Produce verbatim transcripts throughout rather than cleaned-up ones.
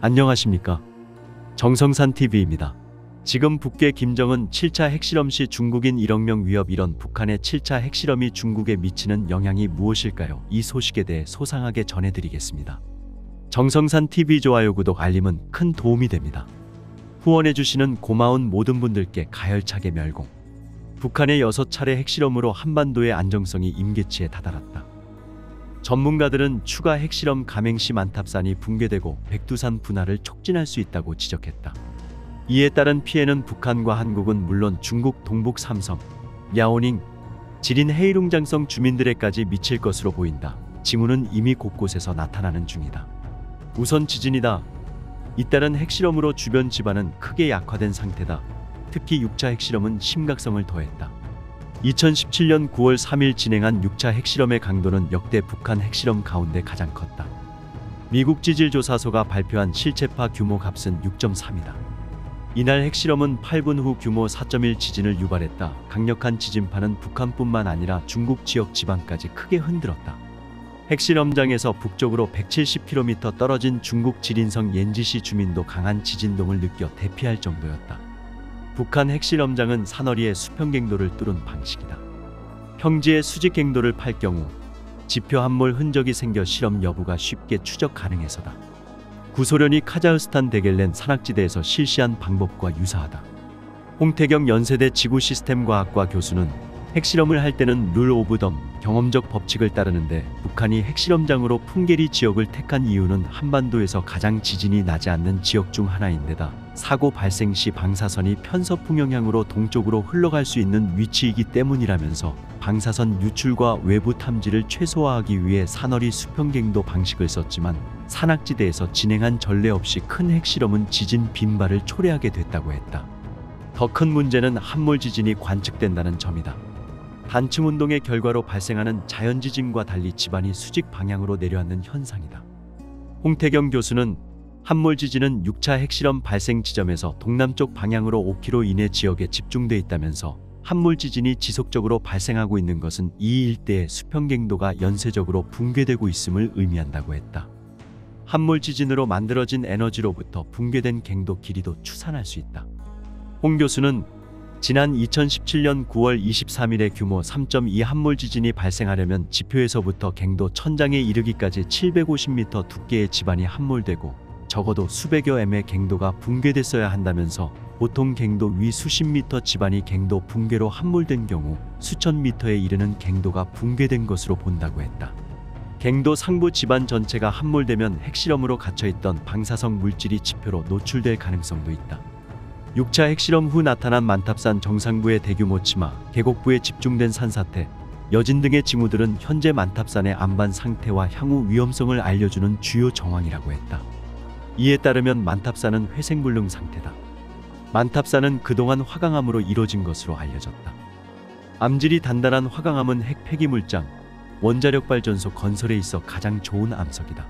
안녕하십니까? 정성산티비입니다. 지금 북계 김정은 칠 차 핵실험 시 중국인 일억 명 위협. 이런 북한의 칠 차 핵실험이 중국에 미치는 영향이 무엇일까요? 이 소식에 대해 소상하게 전해드리겠습니다. 정성산티비 좋아요, 구독, 알림은 큰 도움이 됩니다. 후원해주시는 고마운 모든 분들께 가열차게 멸공. 북한의 여섯 차례 핵실험으로 한반도의 안정성이 임계치에 다다랐다. 전문가들은 추가 핵실험 감행 시 만탑산이 붕괴되고 백두산 분화를 촉진할 수 있다고 지적했다. 이에 따른 피해는 북한과 한국은 물론 중국 동북 삼성, 야오닝, 지린 헤이룽장성 주민들에까지 미칠 것으로 보인다. 징후는 이미 곳곳에서 나타나는 중이다. 우선 지진이다. 잇따른 핵실험으로 주변 지반은 크게 약화된 상태다. 특히 육 차 핵실험은 심각성을 더했다. 이천십칠 년 구월 삼일 진행한 육 차 핵실험의 강도는 역대 북한 핵실험 가운데 가장 컸다. 미국 지질조사소가 발표한 실체파 규모 값은 육 점 삼이다. 이날 핵실험은 팔 분 후 규모 사 점 일 지진을 유발했다. 강력한 지진파는 북한뿐만 아니라 중국 지역 지방까지 크게 흔들었다. 핵실험장에서 북쪽으로 백칠십 킬로미터 떨어진 중국 지린성 옌지시 주민도 강한 지진동을 느껴 대피할 정도였다. 북한 핵실험장은 사너리의 수평갱도를 뚫은 방식이다. 평지에 수직갱도를 팔 경우 지표 함몰 흔적이 생겨 실험 여부가 쉽게 추적 가능해서다. 구소련이 카자흐스탄 데겔렌 산악지대에서 실시한 방법과 유사하다. 홍태경 연세대 지구시스템과학과 교수는 핵실험을 할 때는 룰 오브 덤, 경험적 법칙을 따르는데 북한이 핵실험장으로 풍계리 지역을 택한 이유는 한반도에서 가장 지진이 나지 않는 지역 중 하나인데다 사고 발생 시 방사선이 편서풍영향으로 동쪽으로 흘러갈 수 있는 위치이기 때문이라면서 방사선 유출과 외부 탐지를 최소화하기 위해 사너리 수평갱도 방식을 썼지만 산악지대에서 진행한 전례 없이 큰 핵실험은 지진 빈발을 초래하게 됐다고 했다. 더 큰 문제는 함몰 지진이 관측된다는 점이다. 단층 운동의 결과로 발생하는 자연지진과 달리 지반이 수직 방향으로 내려앉는 현상이다. 홍태경 교수는 함몰 지진은 육 차 핵실험 발생 지점에서 동남쪽 방향으로 오 킬로미터 이내 지역에 집중돼 있다면서 함몰 지진이 지속적으로 발생하고 있는 것은 이 일대의 수평갱도가 연쇄적으로 붕괴되고 있음을 의미한다고 했다. 함몰 지진으로 만들어진 에너지로부터 붕괴된 갱도 길이도 추산할 수 있다. 홍 교수는 지난 이천십칠 년 구월 이십삼일에 규모 삼 점 이 함몰 지진이 발생하려면 지표에서부터 갱도 천장에 이르기까지 칠백오십 미터 두께의 지반이 함몰되고 적어도 수백여 엠의 갱도가 붕괴됐어야 한다면서 보통 갱도 위 수십 미터 지반이 갱도 붕괴로 함몰된 경우 수천 미터에 이르는 갱도가 붕괴된 것으로 본다고 했다. 갱도 상부 지반 전체가 함몰되면 핵실험으로 갇혀있던 방사성 물질이 지표로 노출될 가능성도 있다. 육 차 핵실험 후 나타난 만탑산 정상부의 대규모 침하, 계곡부에 집중된 산사태, 여진 등의 징후들은 현재 만탑산의 안반 상태와 향후 위험성을 알려주는 주요 정황이라고 했다. 이에 따르면 만탑산은 회생불능 상태다. 만탑산은 그동안 화강암으로 이뤄진 것으로 알려졌다. 암질이 단단한 화강암은 핵 폐기물장, 원자력발전소 건설에 있어 가장 좋은 암석이다.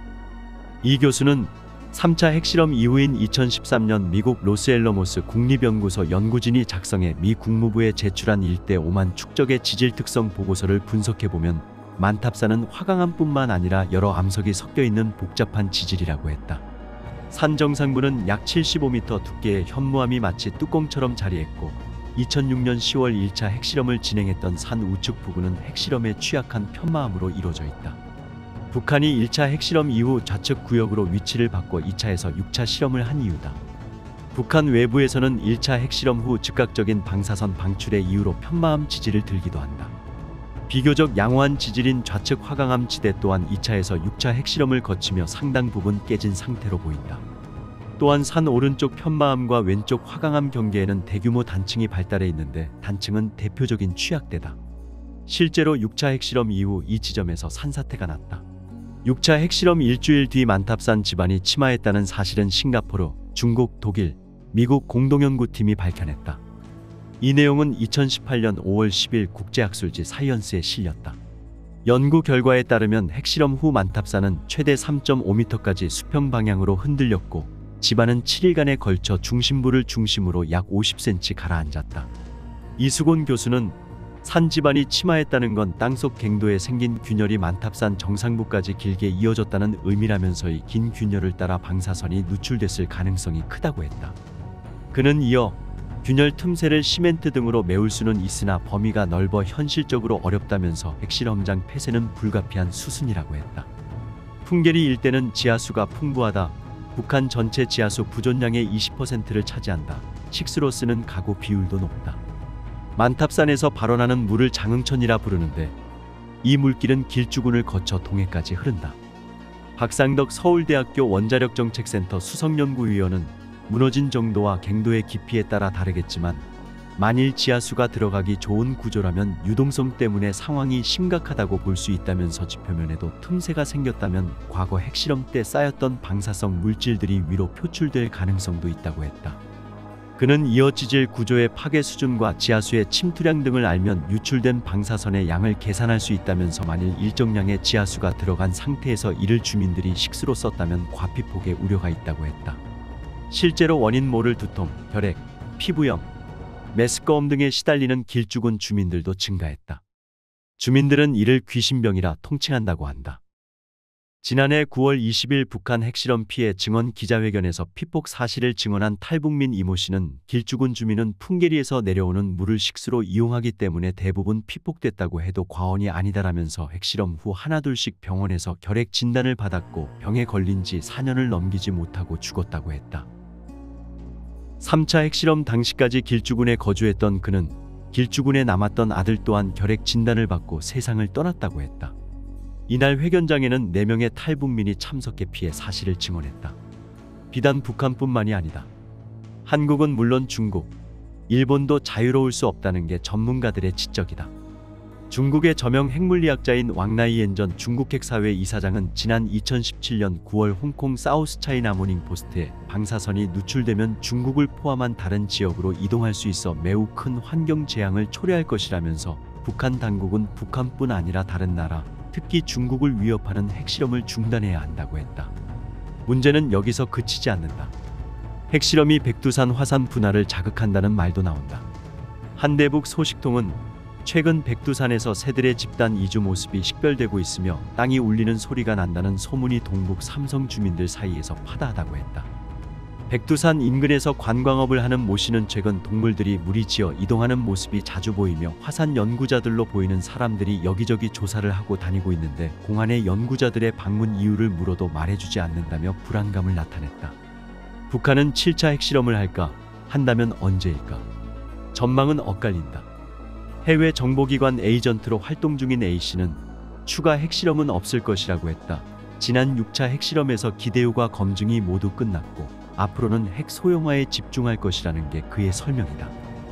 이 교수는 삼 차 핵실험 이후인 이천십삼 년 미국 로스앨러모스 국립연구소 연구진이 작성해 미 국무부에 제출한 일대 오만 축적의 지질 특성 보고서를 분석해보면 만탑산은 화강암뿐만 아니라 여러 암석이 섞여있는 복잡한 지질이라고 했다. 산 정상부는 약 칠십오 미터 두께의 현무암이 마치 뚜껑처럼 자리했고 이천육 년 시월 일 차 핵실험을 진행했던 산 우측 부근은 핵실험에 취약한 편마암으로 이루어져 있다. 북한이 일 차 핵실험 이후 좌측 구역으로 위치를 바꿔 이 차에서 육 차 실험을 한 이유다. 북한 외부에서는 일 차 핵실험 후 즉각적인 방사선 방출의 이유로 편마암 지질을 들기도 한다. 비교적 양호한 지질인 좌측 화강암 지대 또한 이 차에서 육 차 핵실험을 거치며 상당 부분 깨진 상태로 보인다. 또한 산 오른쪽 편마암과 왼쪽 화강암 경계에는 대규모 단층이 발달해 있는데 단층은 대표적인 취약대다. 실제로 육 차 핵실험 이후 이 지점에서 산사태가 났다. 육 차 핵실험 일주일 뒤 만탑산 지반이 침하했다는 사실은 싱가포르, 중국, 독일, 미국 공동연구팀이 밝혀냈다. 이 내용은 이천십팔 년 오월 십일 국제학술지 사이언스에 실렸다. 연구 결과에 따르면 핵실험 후 만탑산은 최대 삼 점 오 미터까지 수평 방향으로 흔들렸고 지반은 칠 일간에 걸쳐 중심부를 중심으로 약 오십 센티미터 가라앉았다. 이수곤 교수는 산 지반이 침하했다는 건 땅속 갱도에 생긴 균열이 만탑산 정상부까지 길게 이어졌다는 의미라면서 이 긴 균열을 따라 방사선이 누출됐을 가능성이 크다고 했다. 그는 이어 균열 틈새를 시멘트 등으로 메울 수는 있으나 범위가 넓어 현실적으로 어렵다면서 핵실험장 폐쇄는 불가피한 수순이라고 했다. 풍계리 일대는 지하수가 풍부하다. 북한 전체 지하수 부존량의 이십 퍼센트를 차지한다. 식수로 쓰는 가구 비율도 높다. 만탑산에서 발원하는 물을 장흥천이라 부르는데 이 물길은 길주군을 거쳐 동해까지 흐른다. 박상덕 서울대학교 원자력정책센터 수석연구위원은 무너진 정도와 갱도의 깊이에 따라 다르겠지만 만일 지하수가 들어가기 좋은 구조라면 유동성 때문에 상황이 심각하다고 볼 수 있다면서 지표면에도 틈새가 생겼다면 과거 핵실험 때 쌓였던 방사성 물질들이 위로 표출될 가능성도 있다고 했다. 그는 이어 지질 구조의 파괴 수준과 지하수의 침투량 등을 알면 유출된 방사선의 양을 계산할 수 있다면서 만일 일정량의 지하수가 들어간 상태에서 이를 주민들이 식수로 썼다면 과피폭의 우려가 있다고 했다. 실제로 원인 모를 두통, 혈액, 피부염, 메스꺼움 등에 시달리는 길주군 주민들도 증가했다. 주민들은 이를 귀신병이라 통칭한다고 한다. 지난해 구월 이십일 북한 핵실험 피해 증언 기자회견에서 피폭 사실을 증언한 탈북민 이모 씨는 길주군 주민은 풍계리에서 내려오는 물을 식수로 이용하기 때문에 대부분 피폭됐다고 해도 과언이 아니다라면서 핵실험 후 하나둘씩 병원에서 결핵 진단을 받았고 병에 걸린 지 사 년을 넘기지 못하고 죽었다고 했다. 삼 차 핵실험 당시까지 길주군에 거주했던 그는 길주군에 남았던 아들 또한 결핵 진단을 받고 세상을 떠났다고 했다. 이날 회견장에는 네 명의 탈북민이 참석해 피해 사실을 증언했다. 비단 북한뿐만이 아니다. 한국은 물론 중국, 일본도 자유로울 수 없다는 게 전문가들의 지적이다. 중국의 저명 핵물리학자인 왕나이엔 전 중국 핵사회 이사장은 지난 이천십칠 년 구월 홍콩 사우스차이나 모닝포스트에 방사선이 누출되면 중국을 포함한 다른 지역으로 이동할 수 있어 매우 큰 환경 재앙을 초래할 것이라면서 북한 당국은 북한뿐 아니라 다른 나라, 특히 중국을 위협하는 핵실험을 중단해야 한다고 했다. 문제는 여기서 그치지 않는다. 핵실험이 백두산 화산 분화를 자극한다는 말도 나온다. 한대북 소식통은 최근 백두산에서 새들의 집단 이주 모습이 식별되고 있으며 땅이 울리는 소리가 난다는 소문이 동북 삼성 주민들 사이에서 파다하다고 했다. 백두산 인근에서 관광업을 하는 모 씨는 최근 동물들이 무리지어 이동하는 모습이 자주 보이며 화산 연구자들로 보이는 사람들이 여기저기 조사를 하고 다니고 있는데 공안의 연구자들의 방문 이유를 물어도 말해주지 않는다며 불안감을 나타냈다. 북한은 칠 차 핵실험을 할까? 한다면 언제일까? 전망은 엇갈린다. 해외 정보기관 에이전트로 활동 중인 A씨는 추가 핵실험은 없을 것이라고 했다. 지난 육 차 핵실험에서 기대효과 검증이 모두 끝났고 앞으로는 핵 소형화에 집중할 것이라는 게 그의 설명이다.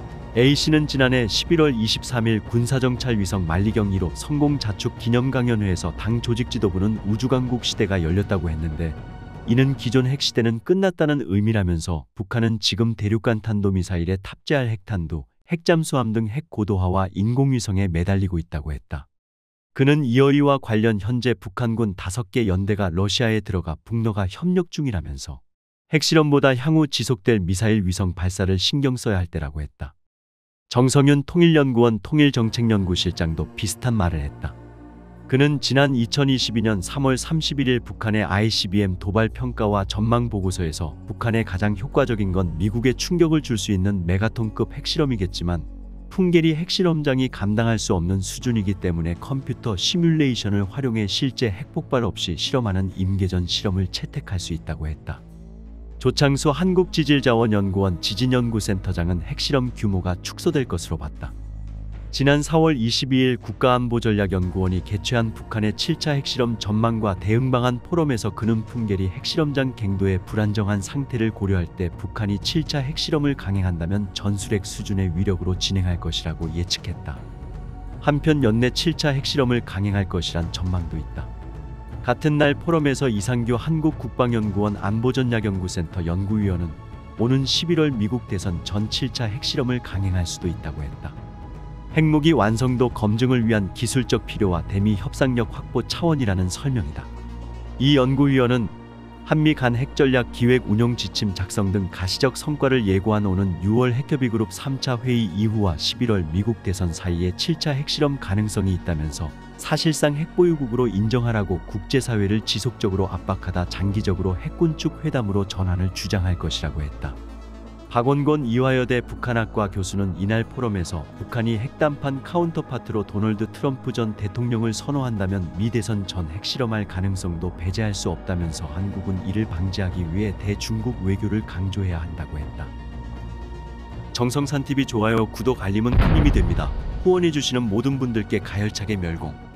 A씨는 지난해 십일월 이십삼일 군사정찰 위성 만리경 일 호 성공 자축 기념 강연회에서 당 조직 지도부는 우주강국 시대가 열렸다고 했는데 이는 기존 핵시대는 끝났다는 의미라면서 북한은 지금 대륙간 탄도미사일에 탑재할 핵탄두, 핵잠수함 등 핵고도화와 인공위성에 매달리고 있다고 했다. 그는 이어 이와 관련 현재 북한군 다섯 개 연대가 러시아에 들어가 북러가 협력 중이라면서 핵실험보다 향후 지속될 미사일 위성 발사를 신경 써야 할 때라고 했다. 정성윤 통일연구원 통일정책연구실장도 비슷한 말을 했다. 그는 지난 이천이십이 년 삼월 삼십일일 북한의 아이씨비엠 도발 평가와 전망 보고서에서 북한에 가장 효과적인 건 미국에 충격을 줄 수 있는 메가톤급 핵실험이겠지만 풍계리 핵실험장이 감당할 수 없는 수준이기 때문에 컴퓨터 시뮬레이션을 활용해 실제 핵폭발 없이 실험하는 임계전 실험을 채택할 수 있다고 했다. 조창수 한국지질자원연구원 지진연구센터장은 핵실험 규모가 축소될 것으로 봤다. 지난 사월 이십이일 국가안보전략연구원이 개최한 북한의 칠 차 핵실험 전망과 대응방안 포럼에서 그는 풍계리 핵실험장 갱도의 불안정한 상태를 고려할 때 북한이 칠 차 핵실험을 강행한다면 전술핵 수준의 위력으로 진행할 것이라고 예측했다. 한편 연내 칠 차 핵실험을 강행할 것이란 전망도 있다. 같은 날 포럼에서 이상교 한국국방연구원 안보전략연구센터 연구위원은 오는 십일월 미국 대선 전 칠 차 핵실험을 강행할 수도 있다고 했다. 핵무기 완성도 검증을 위한 기술적 필요와 대미 협상력 확보 차원이라는 설명이다. 이 연구위원은 한미 간 핵전략 기획 운용 지침 작성 등 가시적 성과를 예고한 오는 유월 핵협의그룹 삼 차 회의 이후와 십일월 미국 대선 사이에 칠 차 핵실험 가능성이 있다면서 사실상 핵보유국으로 인정하라고 국제사회를 지속적으로 압박하다 장기적으로 핵군축 회담으로 전환을 주장할 것이라고 했다. 박원권 이화여대 북한학과 교수는 이날 포럼에서 북한이 핵담판 카운터파트로 도널드 트럼프 전 대통령을 선호한다면 미 대선 전 핵실험할 가능성도 배제할 수 없다면서 한국은 이를 방지하기 위해 대중국 외교를 강조해야 한다고 했다. 정성산티비 좋아요, 구독, 알림은 큰 힘이 됩니다. 후원해주시는 모든 분들께 가열차게 멸공.